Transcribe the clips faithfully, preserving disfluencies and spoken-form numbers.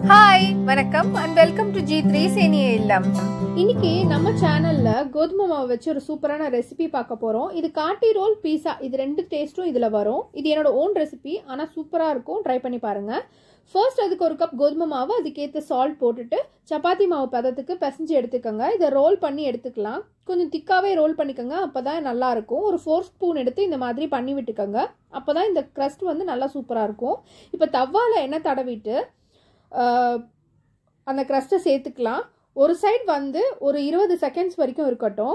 Hi வணக்கம் and welcome to G three சேனிய இல்லம். இன்னைக்கு நம்ம சேனல்ல கோதுமை மாவு வச்சு ஒரு சூப்பரான ரெசிபி பார்க்க போறோம். இது காட்டி ரோல் பீஸா, இது ரெண்டு டேஸ்ட்டும் இதுல வரும். இது என்னோட ஓன் ரெசிபி, ஆனா சூப்பரா இருக்கும். ட்ரை பண்ணி பாருங்க. ஃபர்ஸ்ட் அதுக்கு ஒரு கப் கோதுமை மாவு, அதுக்கேற்ற சால்ட் போட்டுட்டு சப்பாத்தி மாவு பதத்துக்கு பிசைஞ்சு எடுத்துக்கோங்க. இதை ரோல் பண்ணி எடுத்துக்கலாம். கொஞ்சம் திக்காவே ரோல் பண்ணிக்கோங்க, அப்பதான் நல்லா இருக்கும். ஒரு ஃபோர் ஸ்பூன் எடுத்து இந்த மாதிரி பண்ணி விட்டுக்கோங்க. அப்பதான் இந்த கிரஸ்ட் வந்து நல்லா சூப்பரா இருக்கும். இப்போ தவால எண்ணெய் தடவிட்டு அந்த கிரஸ்ட்டை சேர்த்துக்கலாம். ஒரு சைடு வந்து ஒரு இருபது செகண்ட்ஸ் வரைக்கும் இருக்கட்டும்.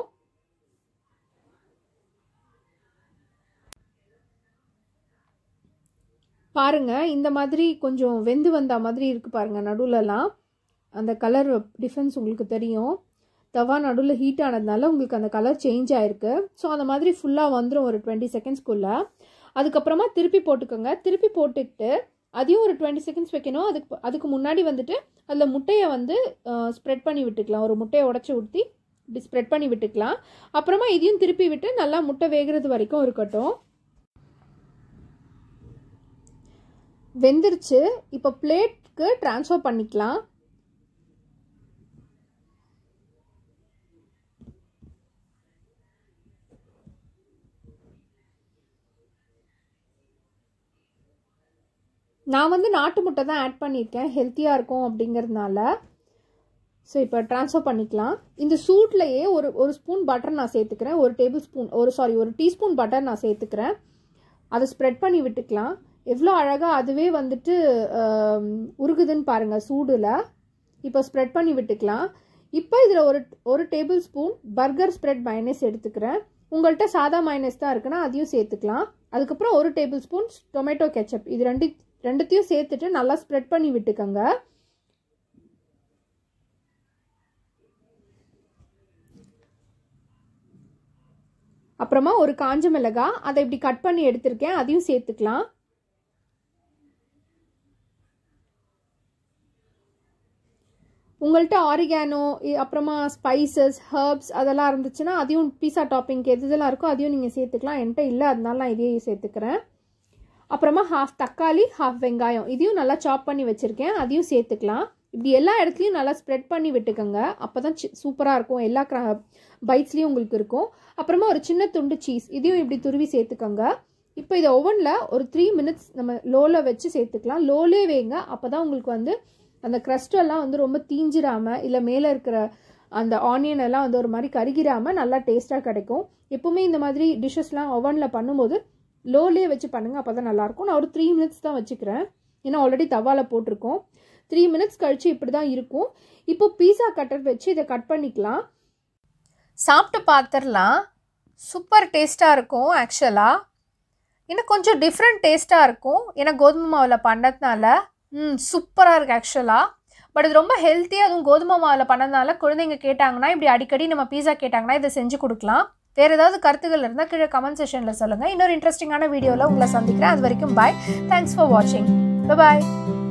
பாருங்க, இந்த மாதிரி கொஞ்சம் வெந்து வந்த மாதிரி இருக்கு பாருங்க. நடுவுலலாம் அந்த கலர் டிஃப்ரென்ஸ் உங்களுக்கு தெரியும். தவா நடுவில் ஹீட் ஆனதுனால உங்களுக்கு அந்த கலர் சேஞ்ச் ஆயிருக்கு. ஸோ அந்த மாதிரி ஃபுல்லாக வந்துடும் ஒரு டுவெண்ட்டி செகண்ட்ஸ்க்குள்ள. அதுக்கப்புறமா திருப்பி போட்டுக்கோங்க. திருப்பி போட்டுக்கிட்டு அதையும் ஒரு டுவெண்ட்டி செகண்ட்ஸ் வைக்கணும். அதுக்கு அதுக்கு முன்னாடி வந்துட்டு அதில் முட்டையை வந்து ஸ்ப்ரெட் பண்ணி விட்டுக்கலாம். ஒரு முட்டையை உடச்சி ஊற்றி இப்படி ஸ்ப்ரெட் பண்ணி விட்டுக்கலாம். அப்புறமா இதையும் திருப்பி விட்டு நல்லா முட்டை வேகிறது வரைக்கும் இருக்கட்டும். வெந்துருச்சு. இப்போ பிளேட்க்கு ட்ரான்ஸ்ஃபர் பண்ணிக்கலாம். நான் வந்து நாட்டு முட்டை தான் ஆட் பண்ணியிருக்கேன், ஹெல்த்தியாக இருக்கும் அப்படிங்கிறதுனால. ஸோ இப்போ ட்ரான்ஸ்ஃபர் பண்ணிக்கலாம். இந்த சூட்லேயே ஒரு ஒரு ஸ்பூன் பட்டர் நான் சேர்த்துக்கிறேன். ஒரு டேபிள் ஸ்பூன் ஒரு சாரி ஒரு டீஸ்பூன் பட்டர் நான் சேர்த்துக்கிறேன். அதை ஸ்ப்ரெட் பண்ணி விட்டுக்கலாம். எவ்வளோ அழகாக அதுவே வந்துட்டு உருகுதுன்னு பாருங்கள் சூடில். இப்போ ஸ்ப்ரெட் பண்ணி விட்டுக்கலாம். இப்போ இதில் ஒரு ஒரு tablespoon burger spread mayonnaise எடுத்துக்கிறேன். உங்கள்கிட்ட சாதா மைனஸ் தான் இருக்குன்னா அதையும் சேர்த்துக்கலாம். அதுக்கப்புறம் ஒரு டேபிள் ஸ்பூன் டொமேட்டோ கெச்சப், இது ரெண்டு ரெண்டுத்தையும் சேர்த்துட்டு நல்லா ஸ்ப்ரெட் பண்ணி விட்டுக்கோங்க. அப்புறமா ஒரு காஞ்ச மிளகாய், அதை இப்படி கட் பண்ணி எடுத்திருக்கேன், அதையும் சேர்த்துக்கலாம். உங்கள்கிட்ட ஆரிகானோ அப்புறமா ஸ்பைசஸ் ஹர்ப்ஸ் அதெல்லாம் இருந்துச்சுன்னா அதையும் பீஸா டாப்பிங்க்கு எது இதெல்லாம் இருக்கோ அதையும் நீங்கள் சேர்த்துக்கலாம். என்கிட்ட இல்லை, அதனால நான் இதையே சேர்த்துக்கிறேன். அப்புறமா ஹாஃப் தக்காளி ஹாஃப் வெங்காயம் இதையும் நல்லா சாப் பண்ணி வச்சுருக்கேன், அதையும் சேர்த்துக்கலாம். இப்படி எல்லா இடத்துலையும் நல்லா ஸ்ப்ரெட் பண்ணி விட்டுக்கோங்க. அப்போ தான் சூப்பராக இருக்கும், எல்லா பைட்ஸ்லேயும் உங்களுக்கு இருக்கும். அப்புறமா ஒரு சின்ன துண்டு சீஸ் இதையும் இப்படி துருவி சேர்த்துக்கோங்க. இப்போ இதை ஓவனில் ஒரு த்ரீ மினிட்ஸ் நம்ம லோவில் வச்சு சேர்த்துக்கலாம். லோலே வைங்க, அப்போ தான் உங்களுக்கு வந்து அந்த க்ரஸ்டெல்லாம் வந்து ரொம்ப தீஞ்சிராமல் இல்லை மேலே இருக்கிற அந்த ஆனியன் எல்லாம் வந்து ஒரு மாதிரி கருகிராமல் நல்லா டேஸ்ட்டாக கிடைக்கும். எப்பவுமே இந்த மாதிரி டிஷ்ஷஸ்லாம் ஓவனில் பண்ணும்போது லோலே வச்சு பண்ணுங்கள், அப்போ தான் நல்லாயிருக்கும். நான் ஒரு த்ரீ மினிட்ஸ் தான் வச்சுக்கிறேன், ஏன்னா ஆல்ரெடி தவாவில் போட்டிருக்கோம். த்ரீ மினிட்ஸ் கழித்து இப்படி தான் இருக்கும். இப்போ பீஸா கட்டர் வச்சு இதை கட் பண்ணிக்கலாம். சாப்பிட்டு பார்த்துடலாம். சூப்பர் டேஸ்ட்டாக இருக்கும். ஆக்சுவலாக இன்னும் கொஞ்சம் டிஃப்ரெண்ட் டேஸ்ட்டாக இருக்கும், ஏன்னா கோதுமை மாவில் பண்ணதுனால. ம் சூப்பராக இருக்குது ஆக்சுவலாக. பட் இது ரொம்ப ஹெல்த்தியாக, அதுவும் கோதுமை மாவில் பண்ணதுனால குழந்தைங்க கேட்டாங்கன்னா இப்படி அடிக்கடி நம்ம பீஸா கேட்டாங்கன்னா இதை செஞ்சு கொடுக்கலாம். வேறு ஏதாவது கருத்துக்கள் இருந்தால் கீழே கமெண்ட் செஷனில் சொல்லுங்கள். இன்னொரு இன்ட்ரெஸ்டிங்கான வீடியோவில் உங்களை சந்திக்கிறேன். அது வரைக்கும் பாய். தேங்க்ஸ் ஃபார் வாட்சிங். பாய்.